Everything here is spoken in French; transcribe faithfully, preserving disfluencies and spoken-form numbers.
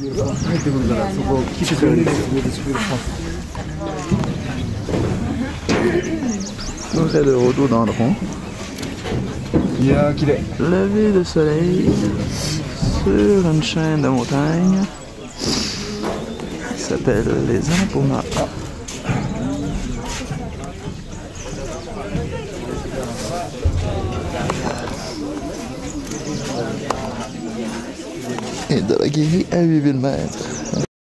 Donc c'est de retour dans le rond. Lever de soleil sur une chaîne de montagnes qui s'appelle les Annapurna. Et de la guérie à huit mille mètres.